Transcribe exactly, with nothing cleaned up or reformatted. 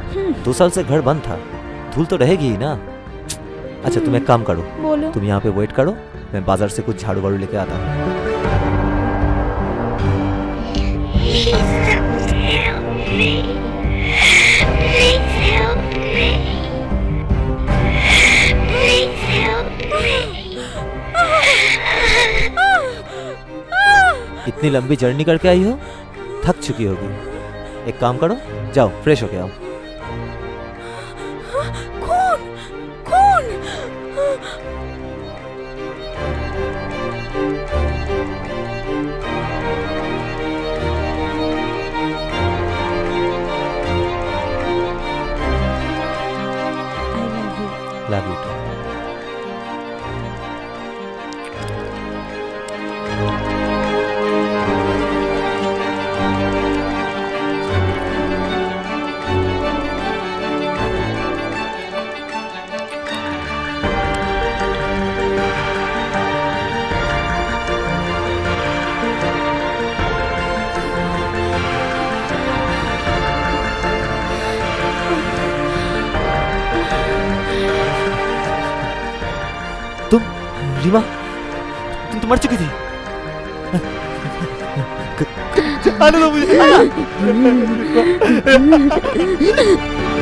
दो साल से घर बंद था, धूल तो रहेगी ही ना। अच्छा तुम एक काम करो, बोलो। तुम यहाँ पे वेट करो, मैं बाजार से कुछ झाड़ू वाड़ू लेके आता हूँ। इतनी लंबी जर्नी करके आई हो, थक चुकी होगी। एक काम करो, जाओ फ्रेश होके आओ। कौन कौन? Love you to. रीमा, तुम तो मर चुकी थी। आने दो मुझे।